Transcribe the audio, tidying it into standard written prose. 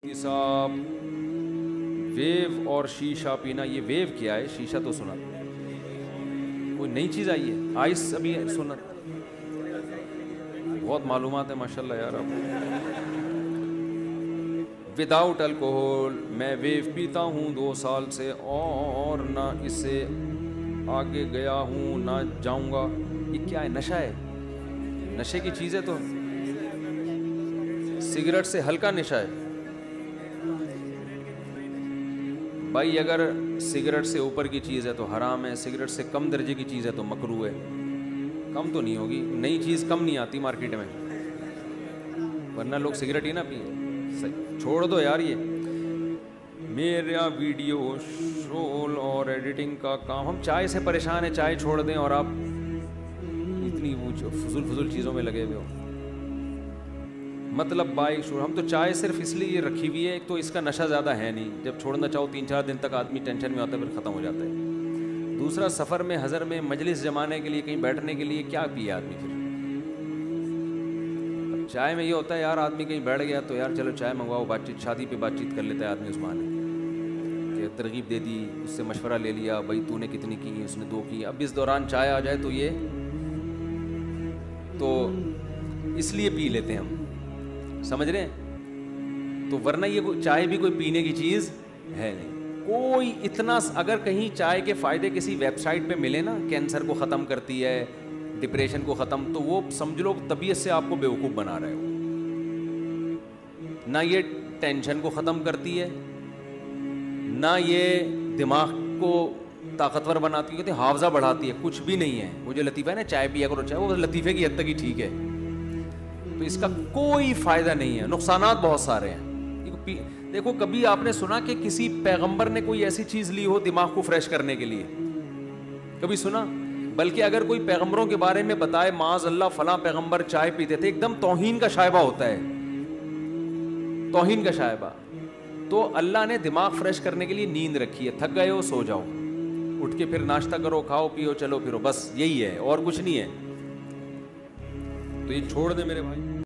صاحب ویو اور شیشہ پینا، یہ ویو کیا ہے؟ شیشہ تو سنا، کوئی نئی چیز آئی ہے؟ آئس ابھی سنا، بہت معلومات ہے ماشاءاللہ یار آپ۔ وداؤٹ الکوہول میں ویو پیتا ہوں 2 سال سے اور نہ اس سے آگے گیا ہوں نہ جاؤں گا۔ یہ کیا ہے؟ نشہ ہے، نشے کی چیز ہے تو سگریٹ سے ہلکا نشہ ہے بھائی، اگر سگریٹ سے اوپر کی چیز ہے تو حرام ہے، سگریٹ سے کم درجے کی چیز ہے تو مکروہ ہے۔ کم تو نہیں ہوگی، نئی چیز کم نہیں آتی مارکیٹ میں، ورنہ لوگ سگریٹ ہی نہ پئیں۔ چھوڑ دو یار، یہ میرا ویڈیو شول اور ایڈیٹنگ کا کام، ہم چائے سے پریشان ہیں، چائے چھوڑ دیں اور آپ اتنی فضول چیزوں میں لگے ہوئے ہو۔ مطلب بائک شروع، ہم تو چائے صرف اس لیے رکھی ہوئی ہے، ایک تو اس کا نشہ زیادہ ہے نہیں، جب چھوڑنا چاہو 3-4 دن تک آدمی ٹینشن میں ہوتا ہے، پھر ختم ہو جاتا ہے۔ دوسرا، سفر میں حضر میں مجلس جمانے کے لیے، کہیں بیٹھنے کے لیے کیا پیے آدمی پھر؟ اب چائے میں یہ ہوتا ہے یار، آدمی کہیں بیٹھ گیا تو یار چلو چائے منگواؤ، بات چیت، شادی پہ بات چیت کر لیتا ہے آدمی اس بہانے، کہ ترغیب دے دی، اس سے مشورہ لے لیا، بھائی تو نے کتنی کی، اس نے 2 کی، اب اس دوران چائے آ جائے تو یہ تو اس لیے پی لیتے ہیں ہم، سمجھ رہے ہیں؟ تو ورنہ یہ چائے بھی کوئی پینے کی چیز ہے نہیں کوئی اتنا۔ اگر کہیں چائے کے فائدے کسی ویب سائٹ پہ ملے نا، کینسر کو ختم کرتی ہے، ڈپریشن کو ختم، تو وہ سمجھ لو طبیعت سے آپ کو بیوقوف بنا رہے ہو۔ نہ یہ ٹینشن کو ختم کرتی ہے، نہ یہ دماغ کو طاقتور بناتی ہے، حافظہ بڑھاتی ہے، کچھ بھی نہیں ہے۔ وہ جو لطیفہ ہے نا، چائے پیا کرو چائے، وہ لطیفے کی حد تک ہی ٹھیک ہے، تو اس کا کوئی فائدہ نہیں ہے، نقصانات بہت سارے ہیں۔ دیکھو، کبھی آپ نے سنا کہ کسی پیغمبر نے کوئی ایسی چیز لی ہو دماغ کو فریش کرنے کے لیے؟ کبھی سنا؟ بلکہ اگر کوئی پیغمبروں کے بارے میں بتائے معاذ اللہ فلاں پیغمبر چائے پیتے تھے، ایک دم توہین کا شائبہ ہوتا ہے، توہین کا شائبہ۔ تو اللہ نے دماغ فریش کرنے کے لیے نیند رکھی ہے، تھک گئے ہو سو جاؤ، اٹھ کے پھر ناشتہ کرو، کھاؤ پیو، چلو پھرو، بس یہی ہے اور کچھ نہیں ہے۔ تو یہ چھوڑ دیں میرے بھائی۔